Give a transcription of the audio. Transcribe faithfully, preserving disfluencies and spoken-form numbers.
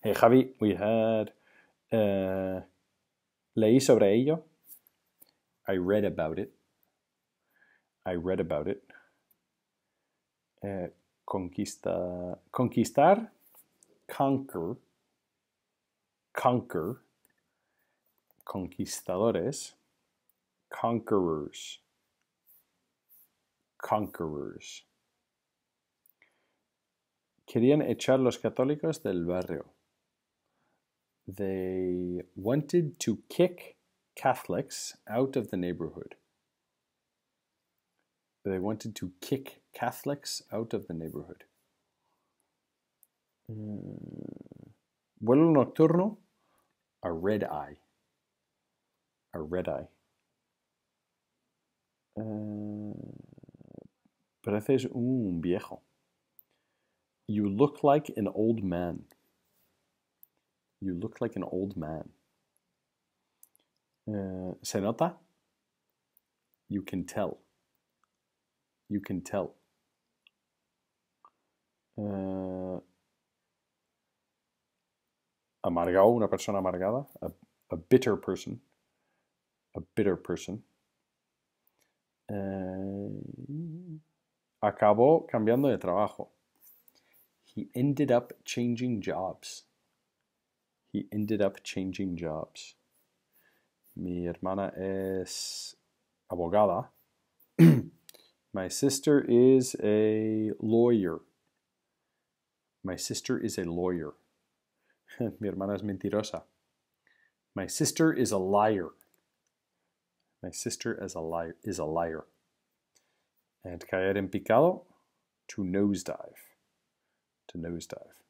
Hey Javi, we had uh, leí sobre ello. I read about it. I read about it. Uh, conquista, conquistar, conquer, conquer, conquistadores, conquerors, conquerors. Querían echar los católicos del barrio. They wanted to kick Catholics out of the neighborhood. They wanted to kick Catholics out of the neighborhood. Uh, vuelo nocturno, a red eye. A red eye. Uh, pareces un viejo. You look like an old man. You look like an old man. Uh, se nota? You can tell. You can tell. Uh, amargado, una persona amargada. A, a bitter person. A bitter person. Uh, acabó cambiando de trabajo. He ended up changing jobs. He ended up changing jobs. Mi hermana es abogada. My sister is a lawyer. My sister is a lawyer. Mi hermana es mentirosa. My sister is a liar. My sister is a liar. Is a liar. And caer en picado, to nosedive. To nosedive.